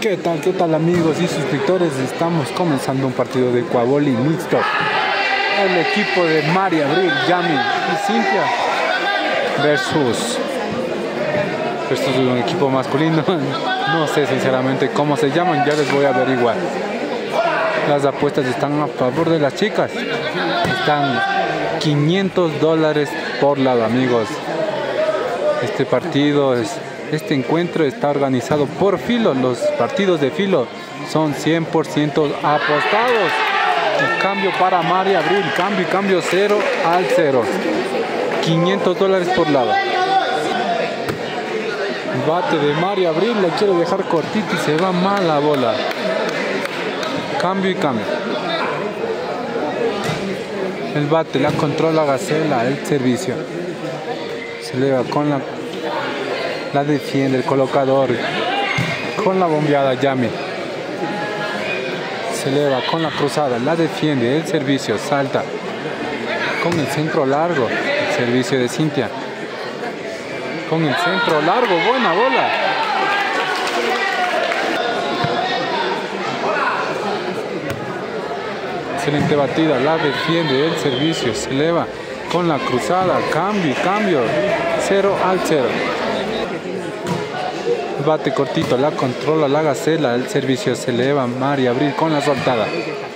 Qué tal amigos y suscriptores? Estamos comenzando un partido de cuavoli mixto. El equipo de María Abril, Yami y Cintia versus un equipo masculino. No sé sinceramente cómo se llaman, ya les voy a averiguar. Las apuestas están a favor de las chicas. Están $500 por lado, amigos. Este encuentro está organizado por Filo. Los partidos de Filo son 100% apostados. El cambio para María Abril, cambio 0 al 0. $500 por lado. El bate de María Abril la quiere dejar cortito y se va mal la bola. Cambio y cambio. El bate la controla Gacela, el servicio. Se eleva con la defiende el colocador. Con la bombeada Yami. Se eleva con la cruzada, la defiende, el servicio, salta. Con el centro largo, el servicio de Cintia. Con el centro largo, buena bola. Excelente batida, la defiende, el servicio, se eleva con la cruzada, cambio, 0 al 0. Bate cortito, la controla la Gacela, el servicio se eleva, María Abril con la soltada.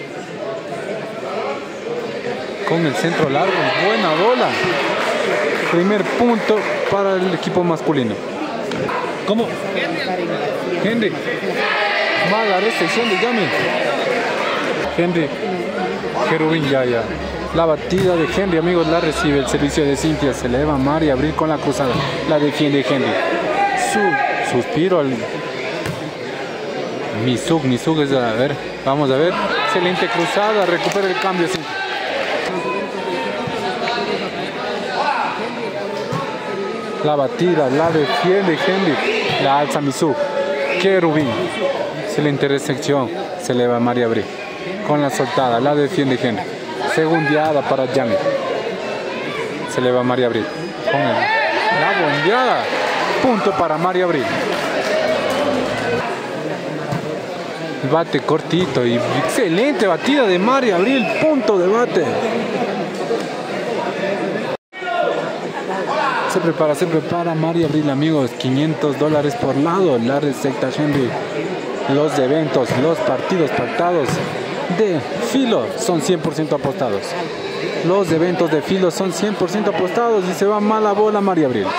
Con el centro largo, buena bola. Primer punto para el equipo masculino. ¿Cómo? Henry. Mala recepción de Yami. Henry. Jerubín ya. La batida de Henry, amigos, la recibe el servicio de Cintia. Se eleva María Abril con la cruzada. La defiende Henry. Suspiro al Misug es a ver, vamos a ver. Excelente cruzada, recupera el cambio. Sí. La batida, la defiende Henry, la alza Misug. Kerubín, excelente recepción, se eleva María Abril con la soltada, la defiende Henry. Segundeada para Yami. Se eleva María Abril con la bombeada. Punto para María Abril. El bate cortito y excelente batida de María Abril. Punto de bate. Se prepara María Abril, amigos. $500 por lado. La receta Henry. Los eventos, los partidos pactados de Filo son 100% apostados. Los eventos de Filo son 100% apostados y se va mala bola María Abril.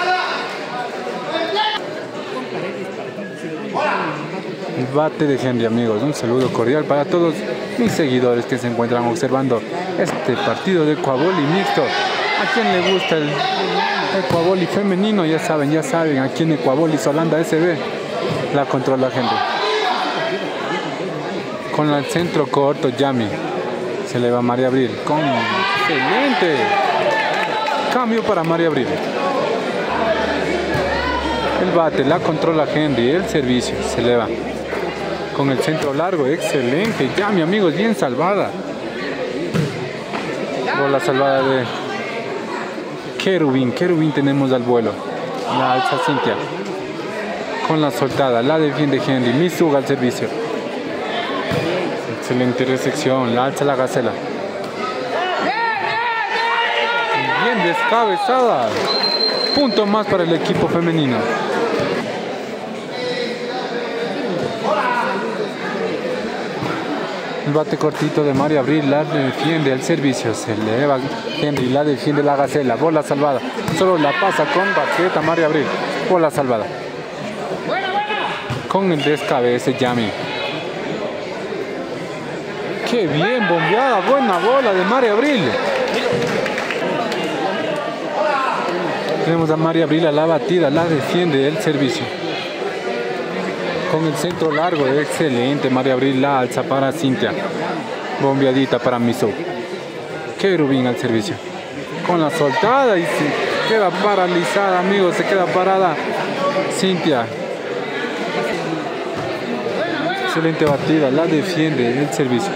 El bate de Henry, amigos. Un saludo cordial para todos mis seguidores que se encuentran observando este partido de cuavoli mixto. A quien le gusta el cuavoli femenino, ya saben, aquí en Ecuavolis Holanda SB la controla Henry. Con el centro corto Yami. Se eleva María Abril. Con excelente cambio para María Abril. El bate la controla Henry, el servicio se eleva con el centro largo, excelente. Yami, amigos, bien salvada. Bola salvada de Kerubín tenemos al vuelo. La alza Cintia. Con la soltada, la defiende Henry, Misug al servicio. Excelente recepción, la alza la Gacela. Bien descabezada. Punto más para el equipo femenino. El bate cortito de María Abril, la defiende el servicio, se eleva Henry, la defiende la Gacela, bola salvada, solo la pasa con baqueta María Abril, bola salvada. Con el descabece Yami. Qué bien bombeada, buena bola de María Abril. Tenemos a María Abril a la batida, la defiende el servicio. Con el centro largo, excelente. María Abril la alza para Cintia. Bombeadita para Misug. Kerubín al servicio. Con la soltada y se queda paralizada, amigos. Se queda parada Cintia. Excelente batida, la defiende el servicio.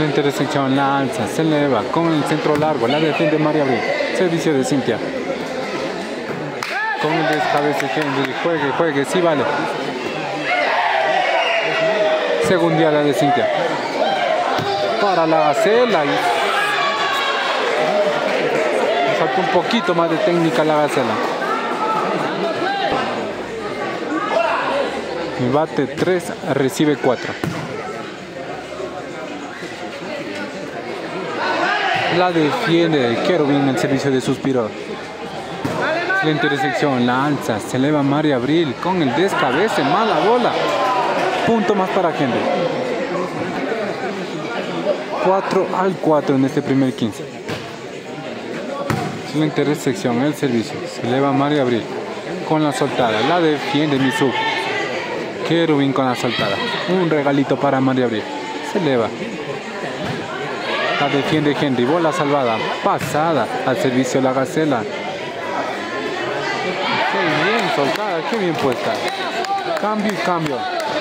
La intersección, la alza, se eleva con el centro largo, la defiende María Abril. Servicio de Cintia. Con el descabece Henry, juegue, sí vale. Segundiada de Cintia. Para la Gacela. Falta un poquito más de técnica la Gacela. Bate 3, recibe 4. La defiende Kerubín en el servicio de Suspiro. La intersección, la alza, se eleva María Abril con el descabece, mala bola. Punto más para Henry. 4-4 en este primer 15. La intersección, el servicio, se eleva María Abril con la soltada. La defiende Misu. Kerubín con la soltada. Un regalito para María Abril. Se eleva. La defiende Henry. Bola salvada. Pasada al servicio de la Gacela. Qué bien soltada. Qué bien puesta. Cambio y cambio.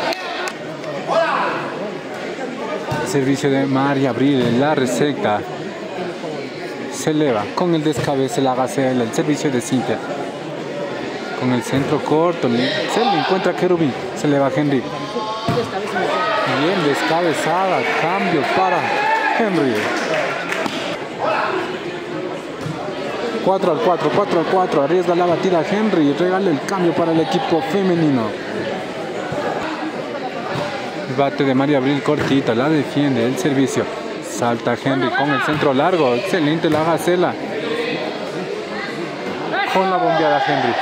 Servicio de María Abril en la receta. Se eleva. Con el descabece la Gacela. El servicio de Cintia. Con el centro corto, se le encuentra Kerubín, se le va Henry. Bien descabezada, cambio para Henry. 4-4, arriesga la batida Henry y regala el cambio para el equipo femenino. El bate de María Abril cortita, la defiende, el servicio. Salta Henry con el centro largo, excelente la Gacela. Con la bombeada Henry.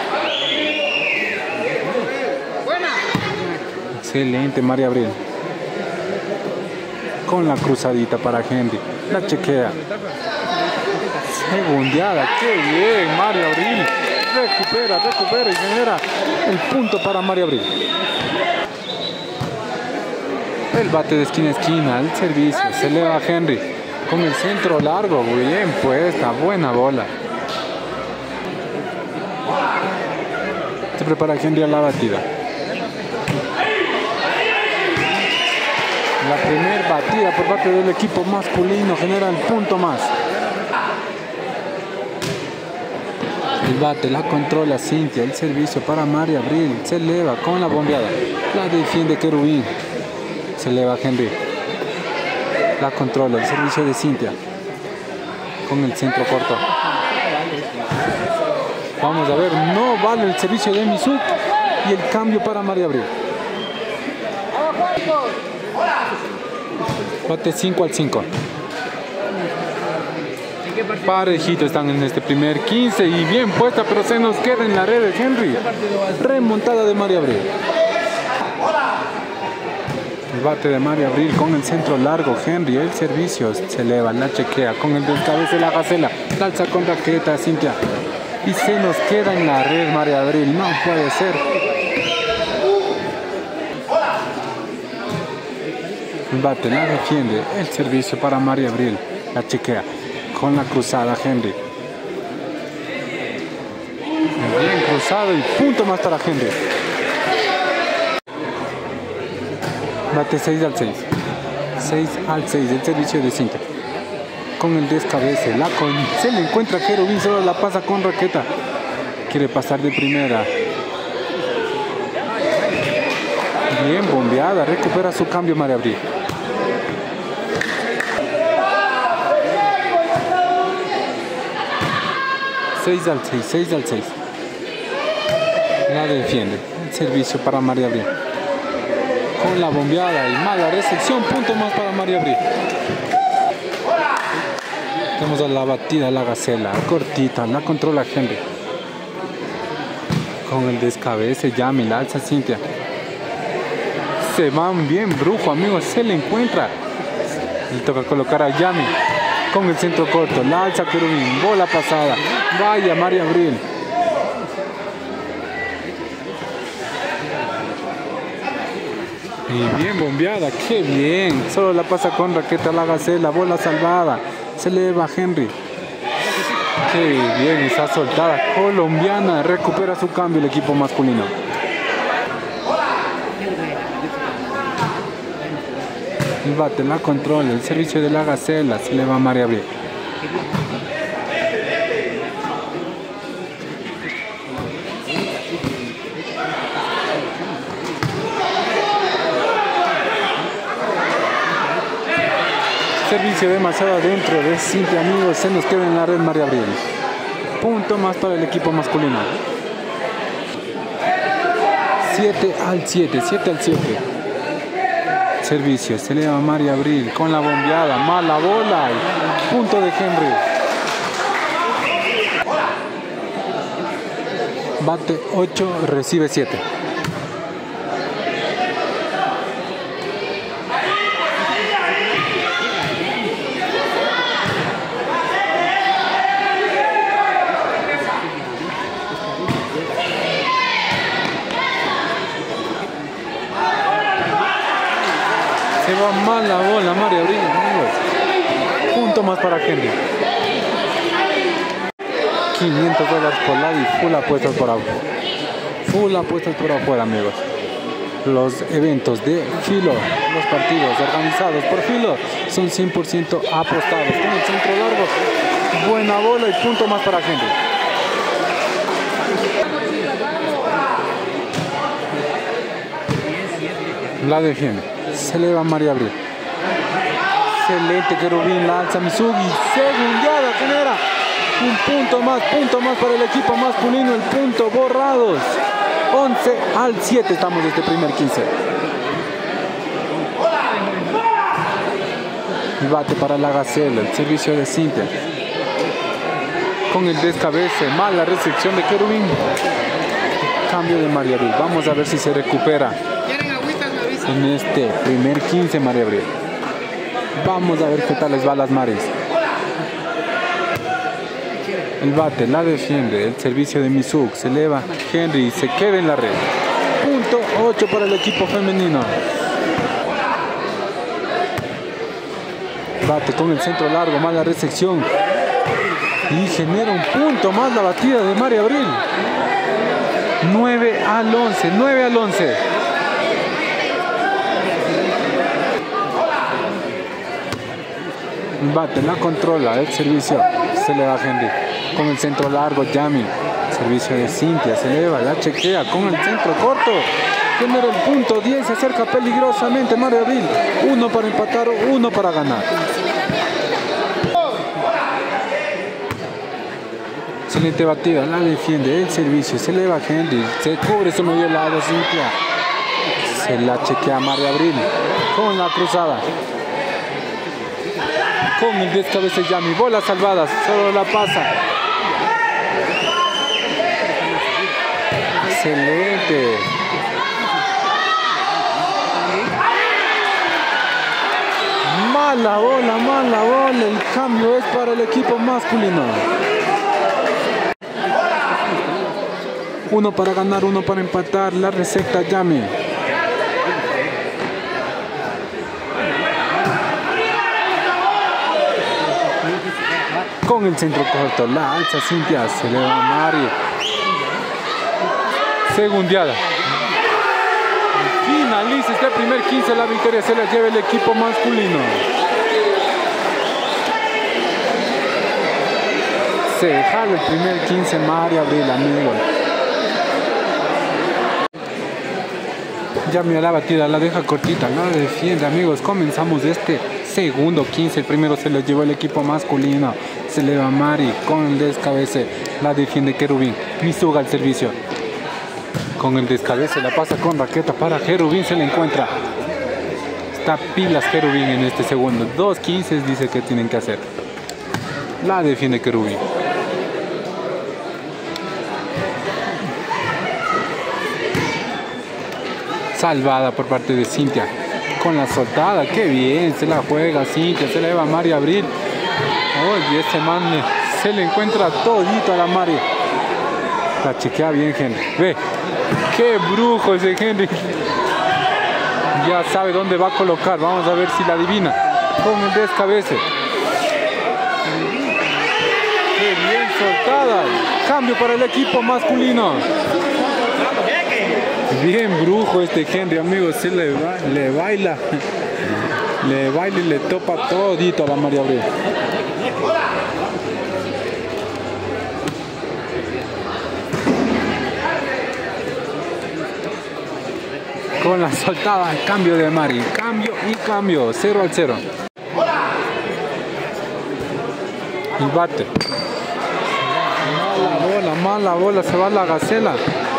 Excelente María Abril. Con la cruzadita para Henry. La chequea. Segundiada. Qué bien María Abril. Recupera y genera el punto para María Abril. El bate de esquina a esquina. El servicio. Se eleva Henry. Con el centro largo. Bien puesta. Buena bola. Se prepara Henry a la batida. La primera batida por parte del equipo masculino genera el punto más. El bate la controla Cintia, el servicio para María Abril, se eleva con la bombeada. La defiende Kerubín, se eleva Henry. La controla, el servicio de Cintia. Con el centro corto. Vamos a ver, no vale el servicio de Misu y el cambio para María Abril. Bate 5-5. Parejito están en este primer 15 y bien puesta, pero se nos queda en la red de Henry. Remontada de María Abril. El bate de María Abril con el centro largo. Henry, el servicio se eleva, la chequea con el descabece la Gacela. La alza con raqueta Cintia. Y se nos queda en la red María Abril. No puede ser. El bate la defiende, el servicio para María Abril, la chequea con la cruzada Henry. Bien cruzado y punto más para Henry. Bate 6-6. 6-6, el servicio de Cintia. Con el descabece, se le encuentra Kerubín, solo la pasa con raqueta. Quiere pasar de primera. Bien bombeada, recupera su cambio María Abril. al 6. La defiende. El servicio para María Abril. Con la bombeada y mala recepción. Punto más para María Abril. Tenemos a la batida la Gacela. Cortita. La controla Henry. Con el descabece Yami. La alza Cintia. Se van bien brujo, amigos. Se le encuentra. Le toca colocar a Yami. Con el centro corto, la alza Kerubín, bola pasada, vaya María Abril. Y bien bombeada, qué bien, solo la pasa con raqueta la Gacela, bola salvada, se eleva Henry. Qué bien esa soltada colombiana, recupera su cambio el equipo masculino. El bate la controla, el servicio de la Gacela, se le va a María Abril. Servicio demasiado adentro de Cintia, amigos, se nos queda en la red María Abril. Punto más para el equipo masculino. 7 al 7. Servicio, se eleva María Abril con la bombeada, mala bola, punto de Henry. Bate 8, recibe 7. Se va mal la bola, María Abril, amigos. Punto más para Henry. $500 por lado y full apuestas por afuera. Full apuestas por afuera, amigos. Los eventos de Filo, los partidos organizados por Filo son 100% apostados. Con el centro largo, buena bola y punto más para Henry. La defiende. Se eleva María Abril. Excelente querubín, la alza Mizugi. Segundiada, genera un punto más para el equipo masculino. El punto borrados. 11 al 7 estamos de este primer 15. El bate para la Gacela, el servicio de Cintia. Con el descabece, mala recepción de querubín. Cambio de María Abril. Vamos a ver si se recupera en este primer 15 María Abril. Vamos a ver qué tal les va a las Maris. El bate la defiende, el servicio de Mizuk, se eleva Henry y se queda en la red. Punto 8 para el equipo femenino. Bate con el centro largo, mala recepción. Y genera un punto más la batida de María Abril. 9 al 11. Bate, la controla, el servicio, se eleva Henry, con el centro largo, Yami, servicio de Cintia, se eleva, la chequea, con el centro corto, genera el punto 10, se acerca peligrosamente María Abril, 1 para empatar, 1 para ganar. Excelente batida, la defiende, el servicio, se eleva Henry, se cubre su medio lado, Cintia, se la chequea María Abril, con la cruzada. Con el descabece Yami, bola salvada, solo la pasa. Excelente. Mala bola, el cambio es para el equipo masculino. 1 para ganar, 1 para empatar, la receta Yami. Con el centro corto, la alza Cintia, se le va a Mari. Segundiada. Finaliza este primer 15, la victoria se la lleva el equipo masculino. Se jala el primer 15 María Abril, amigos. Ya mira la batida, la deja cortita, la defiende, amigos. Comenzamos este segundo 15, el primero se lo llevó el equipo masculino. Se eleva Mari con el descabece, la defiende querubín. Misuga al servicio. Con el descabece la pasa con raqueta para querubín, se le encuentra. Está pilas querubín en este segundo. 2-15 dice que tienen que hacer. La defiende querubín. Salvada por parte de Cintia. Con la soltada, qué bien, se la juega Cintia, se la lleva María Abril. Oye, este man se le encuentra todito a la Mari. La chequea bien Henry. Ve, qué brujo ese Henry. Ya sabe dónde va a colocar. Vamos a ver si la adivina. Con el descabece. Qué bien soltada. Cambio para el equipo masculino. Bien brujo este Henry, amigos. Se le baila. Le baila y le topa todito a la María Abril. Con la soltada, cambio de Mari. Cambio y cambio. 0-0. Y bate. Mala bola. Se va la Gacela.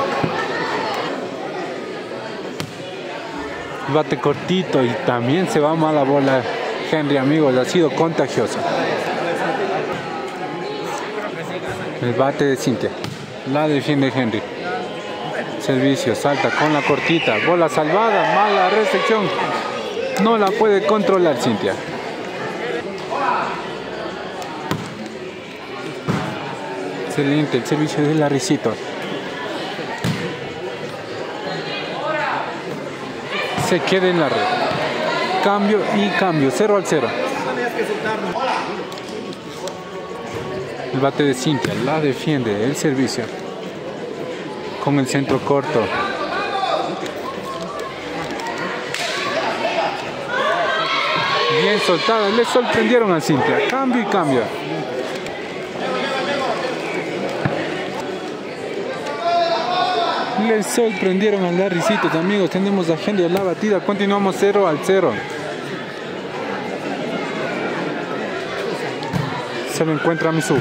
Bate cortito y también se va mala bola. Henry, amigos, ha sido contagioso. El bate de Cintia. La defiende Henry. Servicio, salta con la cortita. Bola salvada, mala recepción. No la puede controlar Cintia. Excelente el servicio de Larricito. Se queda en la red. Cambio y cambio. 0-0. El bate de Cintia. La defiende. El servicio. Con el centro corto. Bien soltada. Le sorprendieron a Cintia. Cambio y cambio. Le sorprendieron a Larricitos, amigos. Tenemos a Henry a la batida. Continuamos 0-0. Se lo encuentra Misu.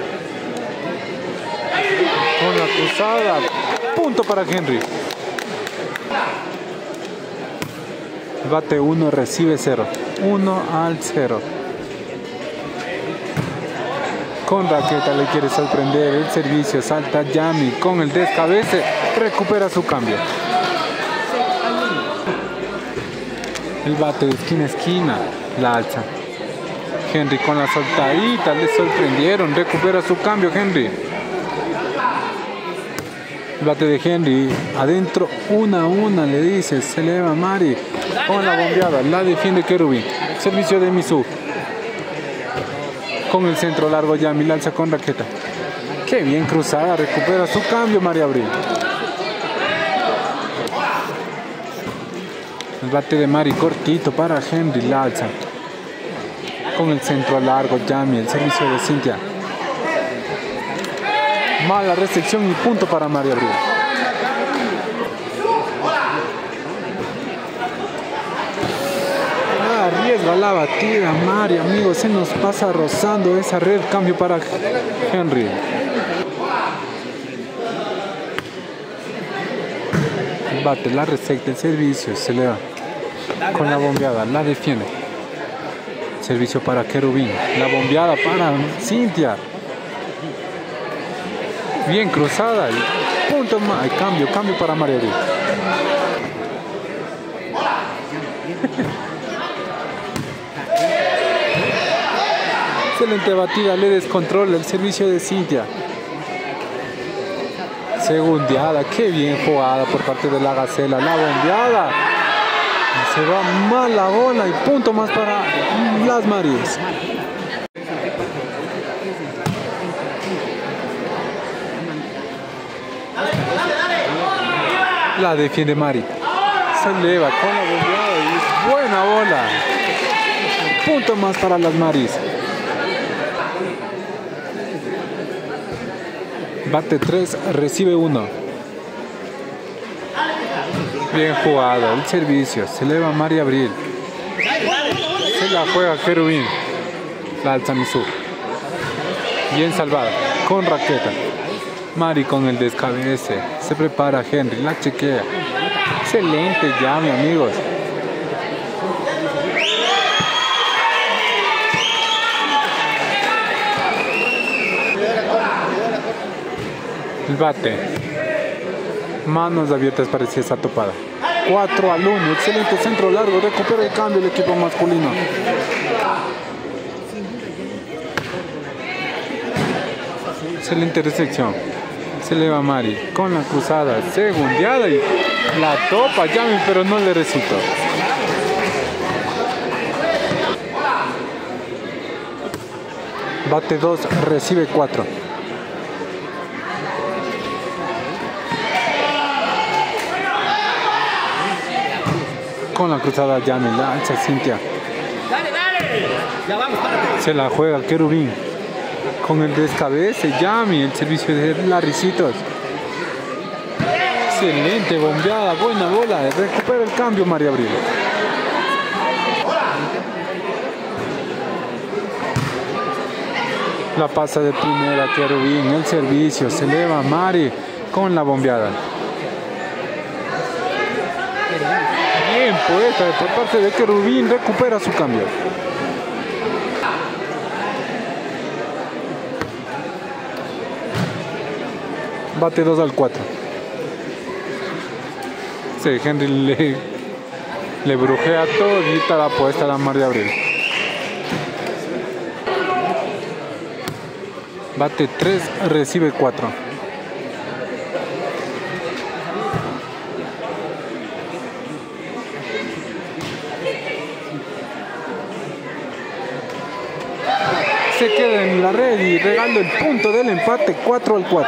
Con la cruzada. Punto para Henry. Bate 1, recibe 0. 1-0. Con raqueta le quiere sorprender. El servicio, salta Yami con el descabece. Recupera su cambio. El bate de esquina a esquina. La alza. Henry con la soltadita. Le sorprendieron. Recupera su cambio Henry. El bate de Henry. Adentro 1-1 le dice. Se eleva Mari. Con la bombeada. La defiende Kerubin. Servicio de Misu. Con el centro largo Yami, la alza con raqueta. Qué bien cruzada, recupera su cambio María Abril. El bate de Mari cortito para Henry, la alza. Con el centro largo Yami, el servicio de Cintia. Mala recepción y punto para María Abril. Arriesga la batida Mari, amigos, se nos pasa rozando esa red. Cambio para Henry. Bate, la recepta, el servicio, se eleva con la bombeada, la defiende. Servicio para Kerubin, la bombeada para Cintia. Bien cruzada y punto más. Cambio para María Abril. Excelente batida, le descontrola el servicio de Cintia. Segundeada, qué bien jugada por parte de la Gacela. La bombeada. Se va mal la bola y punto más para las Maris. La defiende Mari. Se eleva con la bombeada y es buena bola. Punto más para las Maris. Bate 3, recibe 1. Bien jugado, el servicio. Se eleva María Abril. Se la juega Kerubin. La alza Misu. Bien salvada, con raqueta. Mari con el descabece. Se prepara Henry, la chequea. Excelente Yami, amigos. El bate. Manos abiertas parecía esa topada. 4-1. Excelente centro largo. Recupera el cambio el equipo masculino. Excelente recepción. Se eleva Mari con la cruzada. Segundeada y la topa Yami, pero no le resultó. Bate 2, recibe 4. Con la cruzada Yami, la alza Cintia. Se la juega Querubín. Con el descabece, Yami, el servicio de Larricitos. Excelente bombeada, buena bola. Recupera el cambio María Abril. La pasa de primera Querubín, el servicio, se eleva Mari con la bombeada. Bien puesta por parte de Querubín, recupera su cambio. Bate 2-4. Sí, Henry le brujea todo y está la puesta a la María Abril. Bate 3, recibe 4. Se queda en la red y regala el punto del empate 4-4.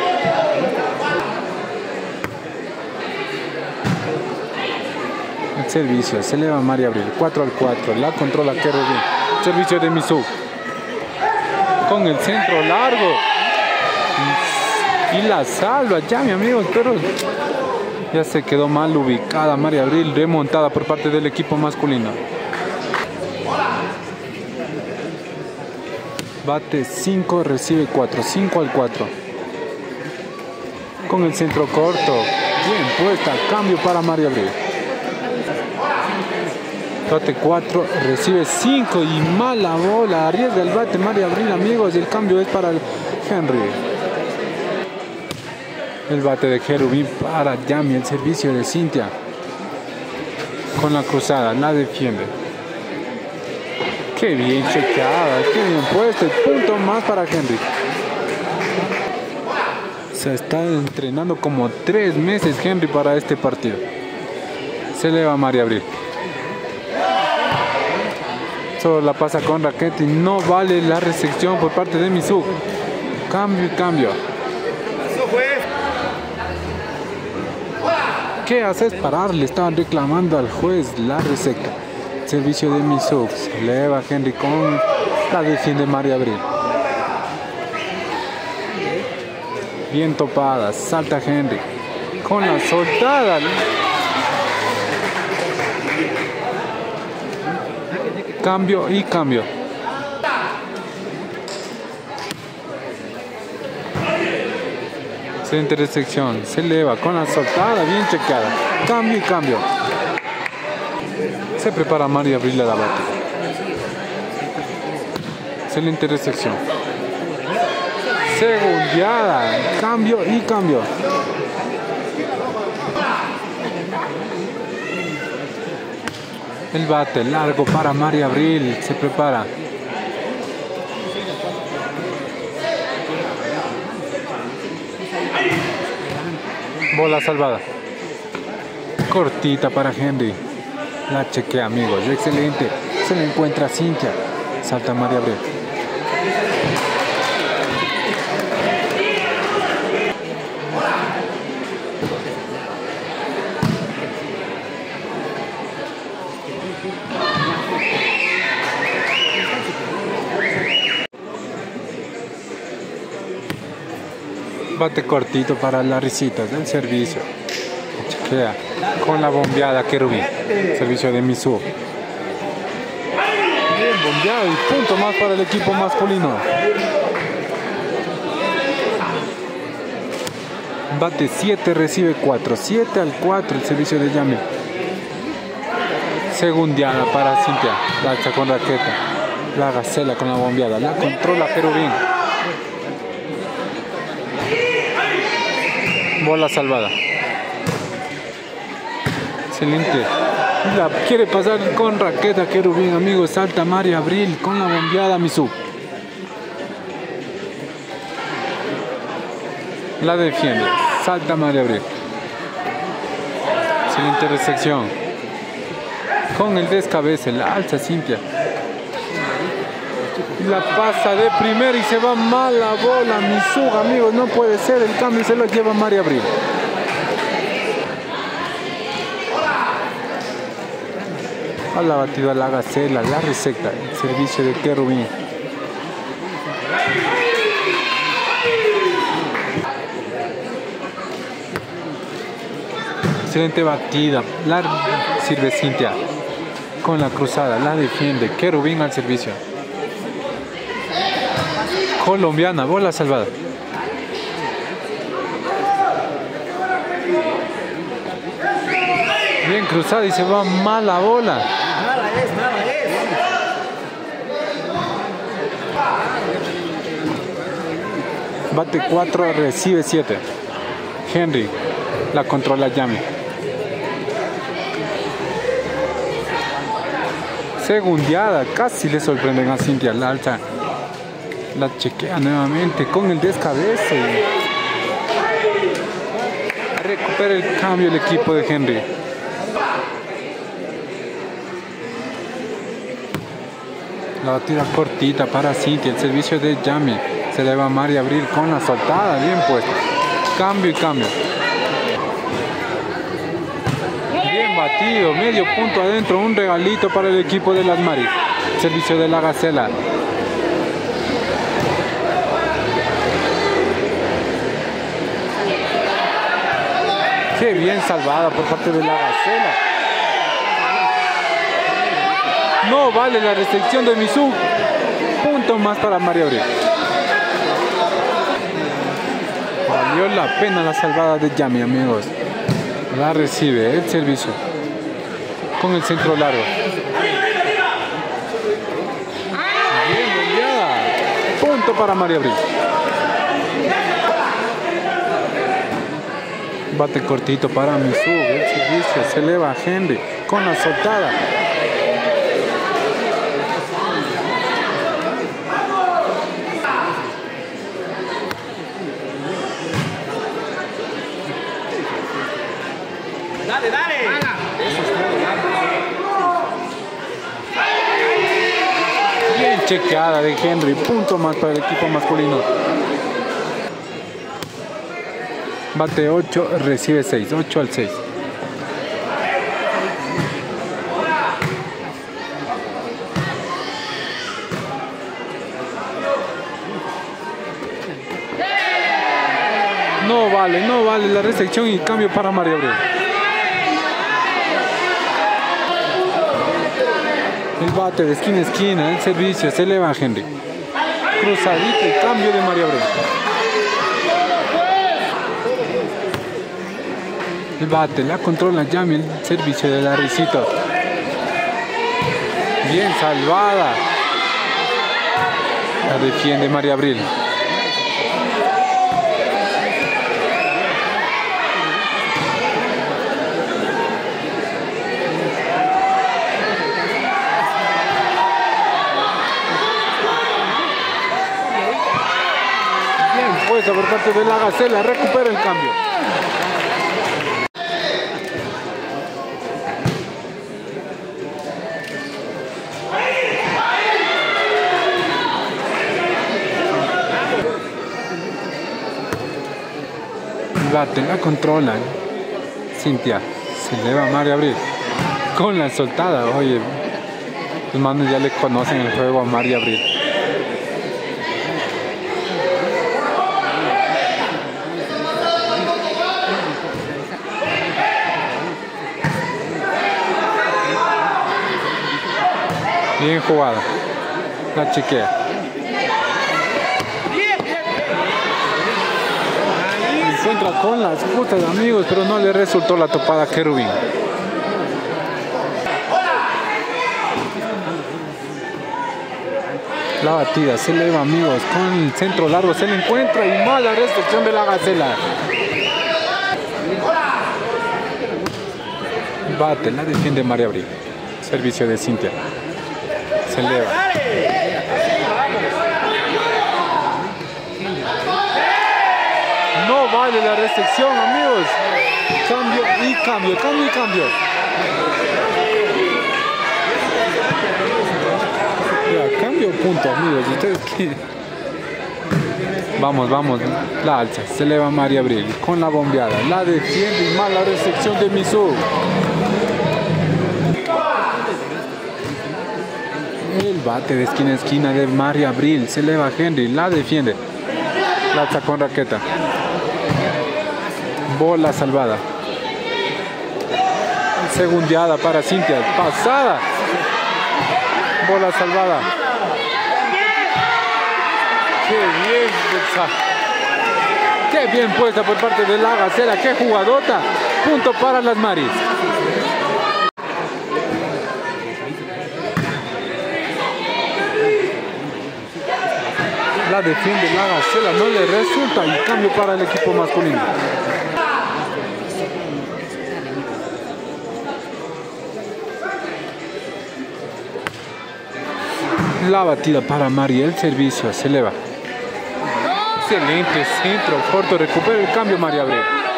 El servicio, se eleva María Abril 4-4. La controla Querubín. Servicio de Misu. Con el centro largo y la salva ya mi amigo, pero ya se quedó mal ubicada María Abril, remontada por parte del equipo masculino. Bate 5, recibe 4, 5-4. Con el centro corto, bien puesta, cambio para María Abril. Bate 4, recibe 5 y mala bola. Arriesga el bate María Abril, amigos. Y el cambio es para el Henry. El bate de Querubín para Yami. El servicio de Cintia. Con la cruzada, la defiende. Qué bien chequeada, qué bien puesta. El punto más para Henry. Se está entrenando como 3 meses Henry para este partido. Se eleva María Abril. Solo la pasa con raqueta y no vale la recepción por parte de Misu. Cambio y cambio. ¿Qué haces parar? Le estaban reclamando al juez la receta. Servicio de Misu. Se eleva Henry con la defiende María Abril. Bien topada. Salta Henry. Con la soltada. Cambio y cambio. Se intersección, se eleva con la soltada, bien chequeada. Cambio y cambio. Se prepara María Abril a la bate. Se la intersección. Segundeada. Cambio y cambio. El bate largo para María Abril. Se prepara. Bola salvada. Cortita para Henry. La chequea, amigos. Excelente. Se le encuentra Cintia. Salta María Abril. Bate cortito para las risitas del servicio. Chequea con la bombeada Querubín. Servicio de Misu. Bien bombeado y punto más para el equipo masculino. Bate 7, recibe 4. 7-4 el servicio de Yami. Segundeada para Cintia. La alza con raqueta. La gacela con la bombeada. La controla Querubín. Bola salvada. Excelente. La quiere pasar con raqueta Querubín, amigos. Salta María Abril con la bombeada Misu. La defiende. Salta María Abril. Excelente recepción. Con el descabece. La alza Cintia. La pasa de primera y se va mal la bola. Misu, amigos, no puede ser. El cambio se lo lleva María Abril. A la batida la Gacela, la resecta, el servicio de Querubín. Excelente batida, la sirve Cintia. Con la cruzada, la defiende Querubín al servicio. Colombiana, bola salvada. Bien cruzada y se va mal la bola. Nada es. Bate 4, recibe 7. Henry la controla Yami. Segundeada, casi le sorprenden a Cintia. La alza, la chequea nuevamente con el descabece. Recupera el cambio el equipo de Henry. La batida cortita para Cintia, el servicio de Yami. Se le va a María Abril con la soltada, bien puesta. Cambio y cambio. Bien batido, medio punto adentro, un regalito para el equipo de las Maris. Servicio de la Gacela. Qué bien salvada por parte de la Gacela. No vale la restricción de Misu. Punto más para María Abril. Valió la pena la salvada de Yami, amigos. La recibe el servicio con el centro largo. Bien enviada. Punto para María Abril. Bate cortito para Misu. El servicio se eleva a Henry con la soltada. Dale. Bien chequeada de Henry. Punto más para el equipo masculino. Bate 8, recibe 6. 8 al 6. No vale la restricción y cambio para María Abril. El bate de esquina a esquina, el servicio, se eleva a Henry. Cruzadito y cambio de María Abril. El bate, la controla Yami, el servicio de Larricito. Bien salvada. La defiende María Abril. Por parte de la Gacela, recupera el cambio. Bate, la controla Cintia, se eleva a María Abril con la soltada. Oye, los manos ya le conocen el juego a María Abril. Bien jugada. La chequea. Encuentra con las putas, amigos, pero no le resultó la topada a Querubín. La batida se eleva, amigos, con el centro largo se le encuentra y mala restricción de la Gacela. Bate, la defiende María Abril. Servicio de Cintia. Se eleva. No vale la restricción, amigos. Cambio y cambio. Ya, cambio punto, amigos. ¿Ustedes qué? Vamos. La alza. Se eleva María Abril con la bombeada. La defiende y mala restricción de Misu. El bate de esquina a esquina de María Abril. Se eleva Henry, la defiende. Lanza con raqueta. Bola salvada. Segundeada para Cintia. Pasada. Bola salvada. Qué bien, qué bien puesta por parte de la Gacela. Qué jugadota. Punto para las Maris. La defiende la Gacela, no le resulta y cambio para el equipo masculino. La batida para María, el servicio se eleva. Excelente centro, corto, recupera el cambio María Abril.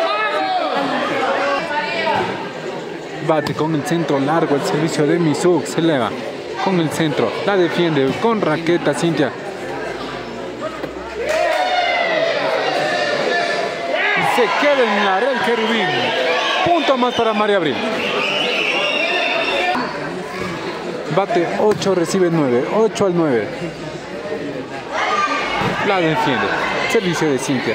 Bate con el centro largo, el servicio de Misuk se eleva. Con el centro, la defiende con raqueta Cintia. Se queda en la red Querubín. Punto más para María Abril. Bate 8, recibe 9. 8 al 9. La defiende. Servicio de Cintia.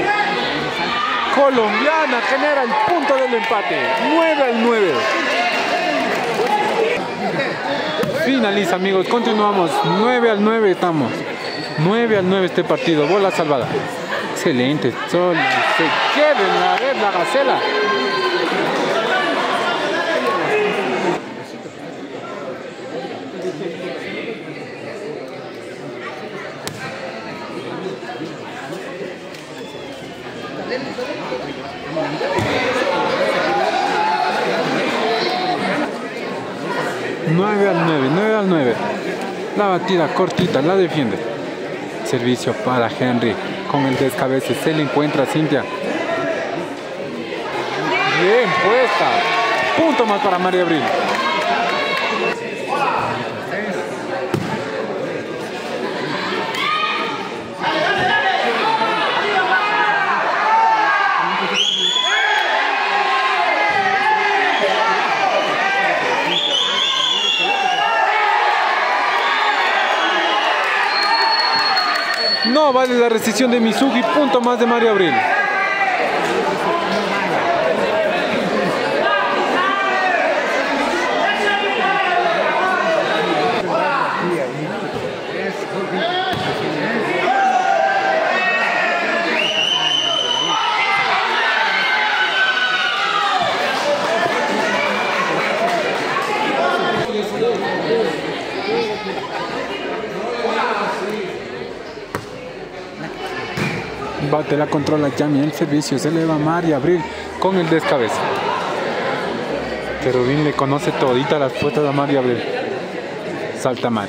Colombiana genera el punto del empate. 9 al 9. Finaliza, amigos. Continuamos. 9 al 9 estamos. 9 al 9 este partido. Bola salvada. Excelente. Sol se queda en la red la Gacela. Nueve al 9. La batida cortita, la defiende. Servicio para Henry. Con el descabece se le encuentra a Cintia. Bien puesta. Punto más para María Abril. No vale la rescisión de Mizuki, punto más de María Abril. Bate la controla Yami, el servicio se eleva María Abril con el descabece. Querubín le conoce todita las puestas a María Abril. Salta mal.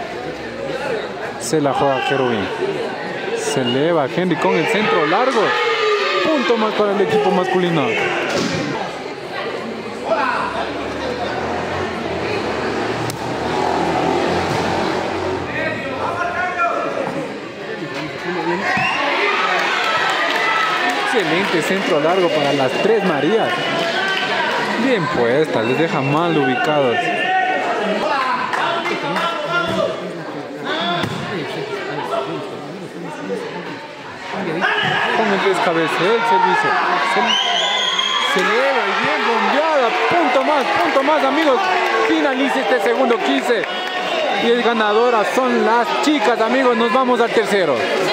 Se la juega Querubín. Se eleva Henry con el centro largo. Punto más para el equipo masculino. Excelente centro largo para las tres Marías. Bien puesta, les deja mal ubicados. Con el descabece, el servicio. Se eleva y bien bombeada. Punto más, amigos. Finaliza este segundo 15. Y el ganadora son las chicas, amigos. Nos vamos al tercero.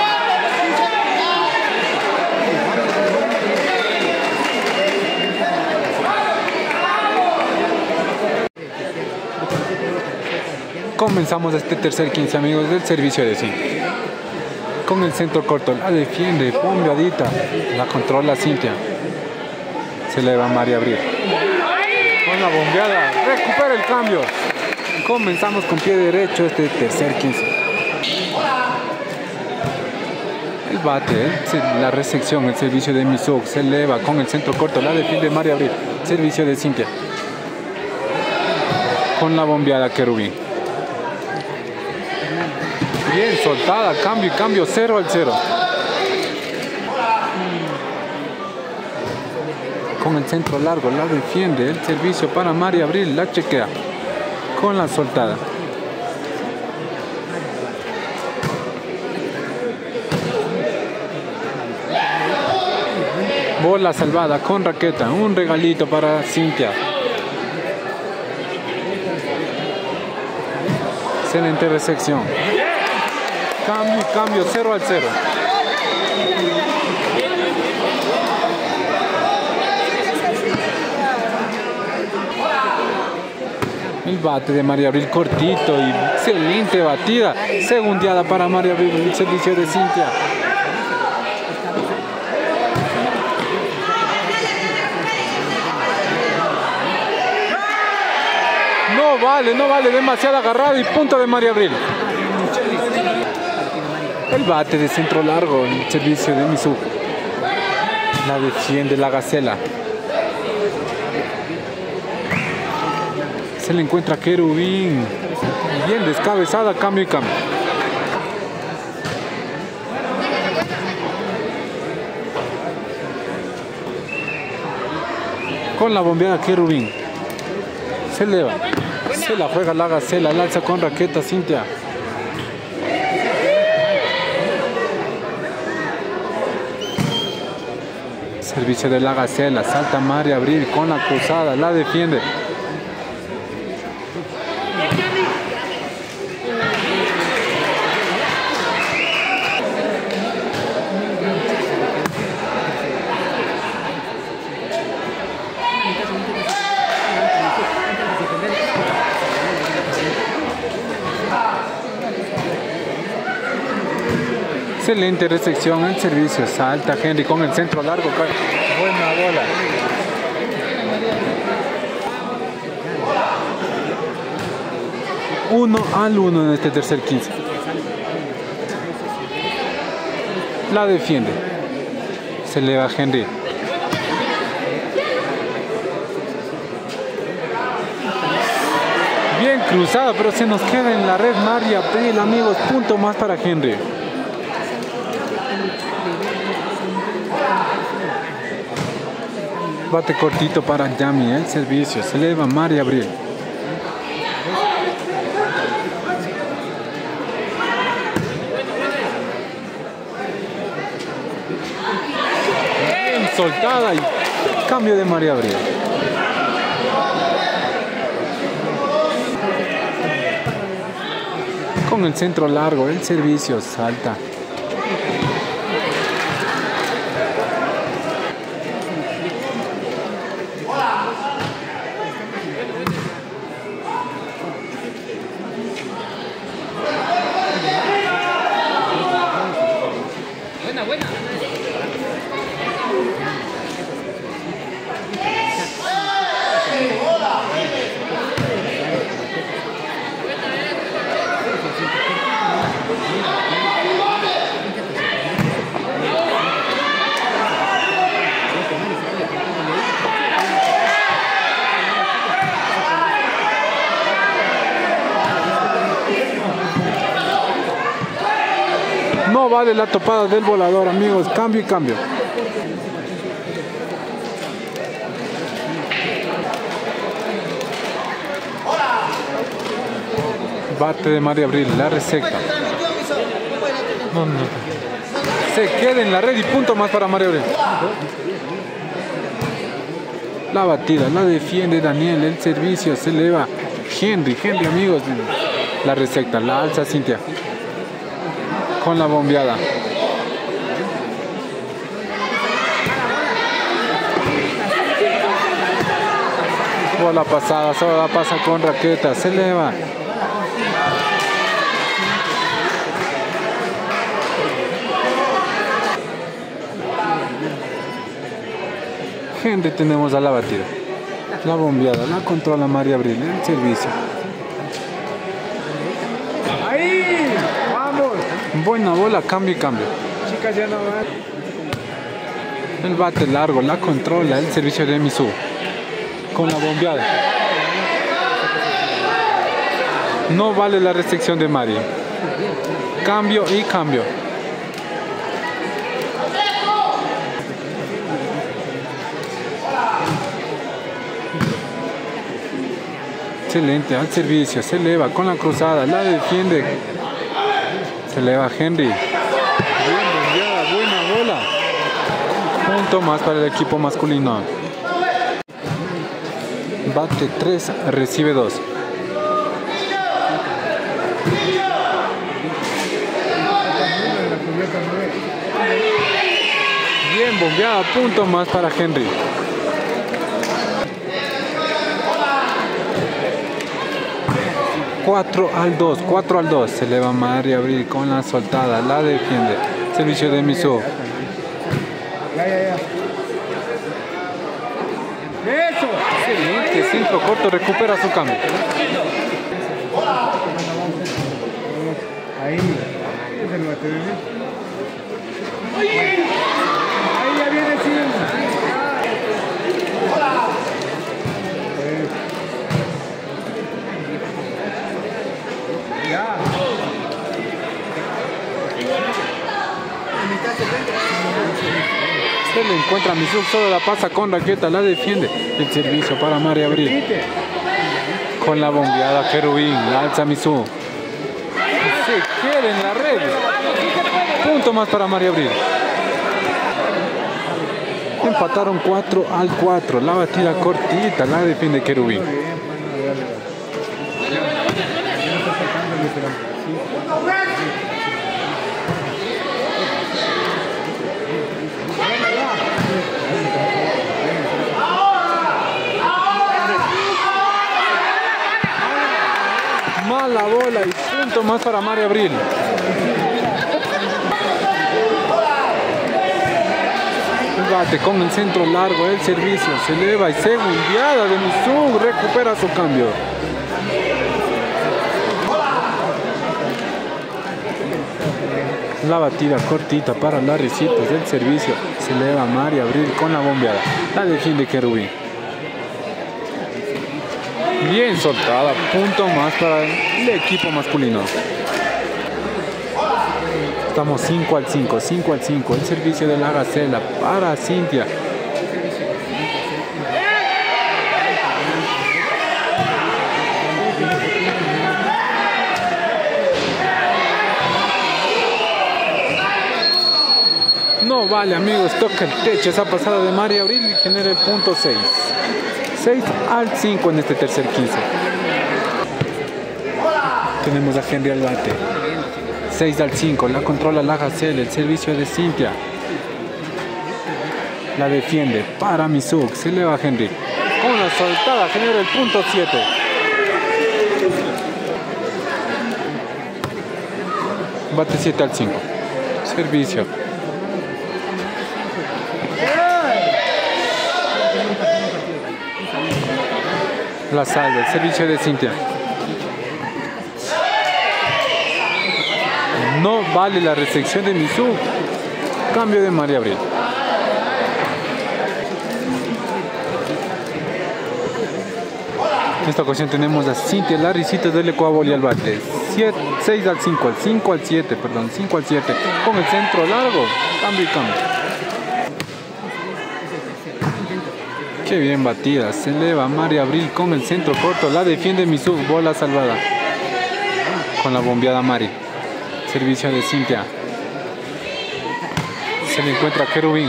Comenzamos este tercer 15, amigos, del servicio de 5. Con el centro corto, la defiende, bombeadita, la controla Cintia. Se eleva María Abril. Con la bombeada, recupera el cambio. Comenzamos con pie derecho este tercer 15. El bate, la recepción, el servicio de Misuk, se eleva con el centro corto, la defiende María Abril. Servicio de Cintia. Con la bombeada Querubín. Bien soltada, cambio 0 al 0. Con el centro largo, la defiende, el servicio para María Abril, la chequea. Con la soltada. Bola salvada con raqueta. Un regalito para Cintia. Excelente recepción. Cambio 0-0. El bate de María Abril cortito y excelente batida. Segundeada para María Abril. El servicio de Cintia. No vale, demasiado agarrado y punto de María Abril. El bate de centro largo, el servicio de Misu. La defiende la Gacela. Se le encuentra Querubín. Bien descabezada, cambio y cambio. Con la bombeada Querubín. Se eleva. Se la juega la Gacela, la alza con raqueta Cintia. Servicio de la Gacela, salta María Abril con la cruzada, la defiende. Excelente recepción, el servicio, salta Henry con el centro largo, buena bola. Uno al uno en este tercer 15. La defiende. Se eleva Henry. Bien cruzada, pero se nos queda en la red María Abril, amigos. Punto más para Henry. Bate cortito para Yami, el servicio. Se eleva María Abril. Bien soltada y cambio de María Abril. Con el centro largo, el servicio salta. No vale la topada del volador, amigos. Cambio y cambio. Bate de María Abril, la reseca. No. Se queda en la red y punto más para María Abril. La batida, la defiende Daniel, el servicio se eleva Henry, amigos. La reseca, la alza Cintia. Con la bombeada. Bola pasada, solo pasa con raqueta, se eleva. Henry tenemos a la batida. La bombeada, la controla María Abril, el servicio. ¡Ahí! ¡Vamos! Buena bola, cambio y cambio. Chicas, ya no van. El bate largo, la controla, el servicio de Misu. Con la bombeada. No vale la restricción de María. Cambio y cambio. Excelente, al servicio, se eleva con la cruzada, la defiende. Se eleva Henry. Bien bombeada, buena bola. punto más para el equipo masculino. Bate 3, recibe 2. Bien bombeada, punto más para Henry. Cuatro al 2. Se eleva María Abril con la soltada. La defiende. Servicio de Misu. Ya. ¡Eso! Excelente. Centro corto. Recupera su cambio. Ahí. Es el bate, ¿eh? Ahí ya viene siendo. Ya. Se le encuentra a Misu, solo la pasa con raqueta, la defiende. El servicio para María Abril. Con la bombeada Querubín, la alza Misu. Se queda en la red. Punto más para María Abril. Empataron 4 al 4. La batida cortita, la defiende Querubín. Mala bola y punto más para María Abril. Bate con el centro largo, el servicio se eleva y segundiada de Misu, recupera su cambio. La batida cortita para las risitas del servicio, se eleva María Abril con la bombeada, la defiende Querubín. Bien soltada, punto más para el equipo masculino. Estamos 5 al 5, el servicio de la Gacela para Cintia. No vale, amigos, toca el techo esa pasada de María Abril y genera el punto 6. 6 al 5 en este tercer 15. Tenemos a Henry al bate. 6 al 5, la controla la Gacela, el servicio de Cintia. La defiende para Misuk, se eleva Henry. Con la soltada genera el punto 7. Bate 7 al 5. Servicio. La salva, el servicio de Cintia. No vale la recepción de Misu. Cambio de María Abril. En esta ocasión tenemos a Cintia, la risita del Ecuabol y al bate. 6 al 5, 5 al 7, perdón, 5 al 7. Con el centro largo. Cambio y cambio. Qué bien batida. Se eleva María Abril con el centro corto. La defiende Misu. Bola salvada. Con la bombeada Mari. Servicio de Cintia. Se le encuentra Querubín.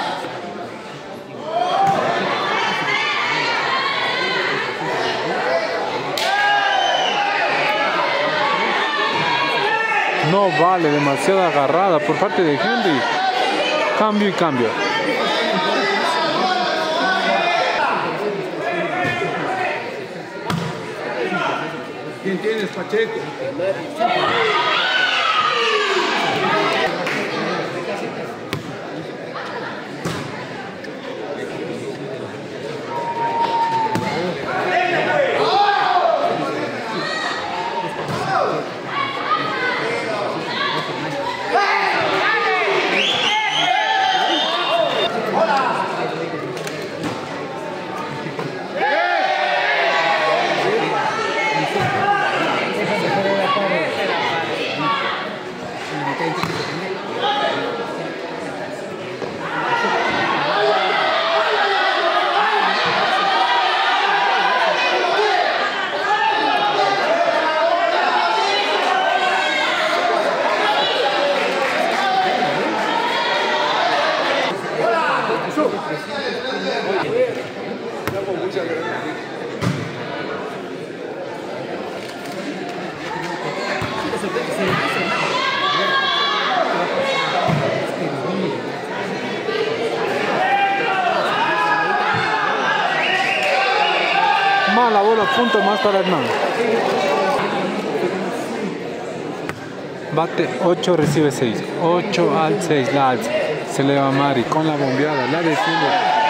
No vale, demasiada agarrada por parte de Henry. Cambio y cambio. ¿Quién tienes, Pacheco? punto más para Hernán. Bate 8, recibe 6. 8 al 6, la alza. Se eleva Mari con la bombeada, la defiende.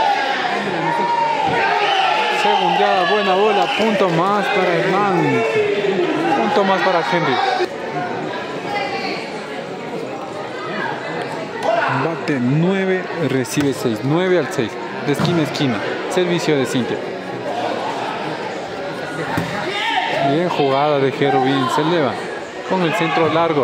Segundeada, buena bola, punto más para Hernán. Punto más para Henry. Bate 9, recibe 6. 9 al 6. De esquina a esquina. Servicio de Cintia. Bien jugada de Jerubín. Se eleva con el centro largo.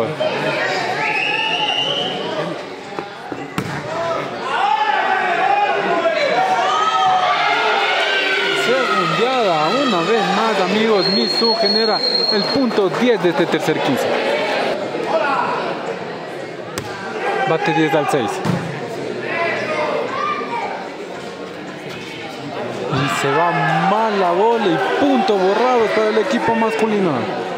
Segundeada. Una vez más, amigos. Misu genera el punto 10 de este tercer 15. Bate 10 al 6. Y se va mal la bola y punto borrado para el equipo masculino.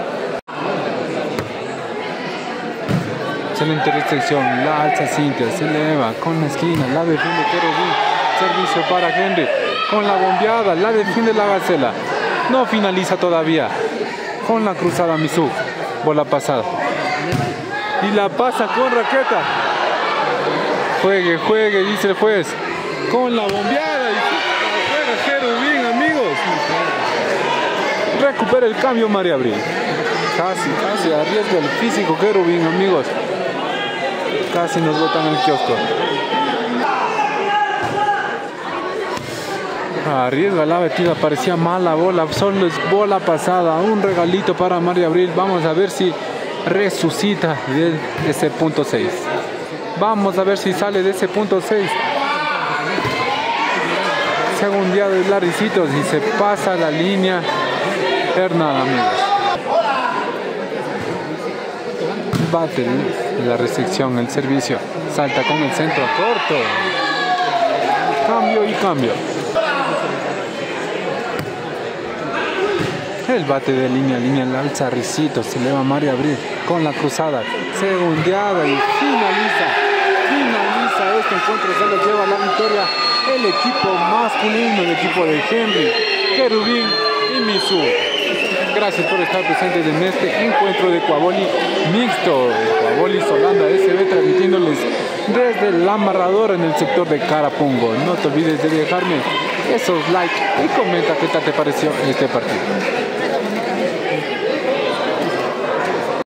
Excelente restricción, la alza Cintia, se eleva con la esquina, la defiende Querubín. Servicio para Henry, con la bombeada, la defiende la Gacela. No finaliza todavía. Con la cruzada Misu, bola pasada. Y la pasa con raqueta. Juegue, juegue, dice el juez. Con la bombeada. Y juega Jerubín, amigos. Recupera el cambio María Abril. Casi arriesga el físico Jerubín, amigos. Casi nos botan el kiosco. Arriesga la metida, parecía mala bola. Solo es bola pasada. Un regalito para María Abril. Vamos a ver si resucita de ese punto 6. Vamos a ver si sale de ese punto 6. Segundeado de Laricitos y se pasa la línea. Hernán, amigos. Bate la restricción, el servicio. Salta con el centro corto. Cambio y cambio. El bate de línea al alza Ricitos. Se eleva María Abril con la cruzada. Segundeada y finaliza este encuentro. Se lo lleva la victoria el equipo masculino, el equipo de Henry, Jerubín y Misu. Gracias por estar presentes en este encuentro de Cuavoli mixto. Cuavoli Solanda SB, transmitiéndoles desde el amarrador en el sector de Carapungo. No te olvides de dejarme esos likes y comenta qué tal te pareció este partido.